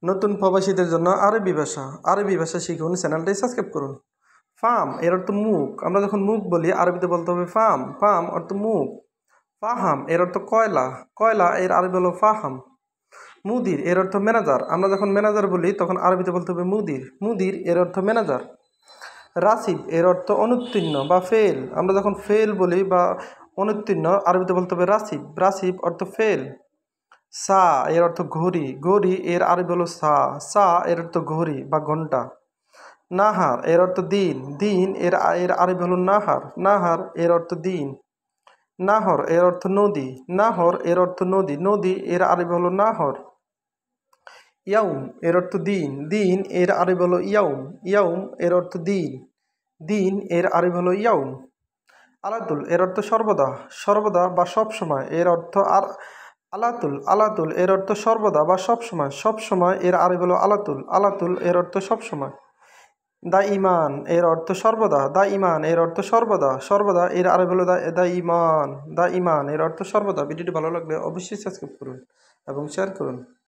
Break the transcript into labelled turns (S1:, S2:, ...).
S1: নতুন প্রবাসীদের জন্য আরবি ভাষা শিখুন, চ্যানেলটাই সাবস্ক্রাইব করুন। ফাম এর অর্থ মুখ। আমরা যখন মুখ বলি আরবিতে বলতে হবে ফাম। ফাম অর্থ মুখ। ফাহাম এর অর্থ কয়লা। কয়লা এর আরবি হলো ফাহাম। মুদির এর অর্থ ম্যানেজার। আমরা যখন ম্যানেজার বলি তখন আরবিতে বলতে হবে মুদির। মুদির এর অর্থ ম্যানেজার। রাসিব এর অর্থ অনুত্তীর্ণ বা ফেল। আমরা যখন ফেল বলি বা অনুত্তীর্ণ আরবিতে বলতে হবে রাসিব। রাসিব অর্থ ফেল। সা এর অর্থ ঘড়ি। ঘড়ি এর আরবি হলো সা। সা এর অর্থ ঘড়ি বা ঘন্টা। নাহার এর অর্থ দিন। দিন এর আরবি হলো নাহার। নাহার এর অর্থ দিন। নাহর এর অর্থ নদী। নাহর এর অর্থ নদী। নদী এর আরবি হলো নাহর। ইয়াউম এর অর্থ দিন। দিন এর আরবি হলো ইয়াউম। ইয়াউম এর অর্থ দিন। দিন এর আরবি হলো ইয়াউম। আলাতুল এর অর্থ সর্বদা। সর্বদা বা সবসময় এর অর্থ আলাতুল। আলাতুল এর অর্থ সর্বদা বা সবসময়। সবসময় এর আরবি হলো আলাতুল। আলাতুল এর অর্থ সবসময়। দা ইমান এর অর্থ সর্বদা। দা ইমান এর অর্থ সর্বদা। সর্বদা এর আরবি হলো দা ইমান। দা ইমান এর অর্থ সর্বদা। ভিডিওটি ভালো লাগলে অবশ্যই সাবস্ক্রাইব করুন এবং শেয়ার করুন।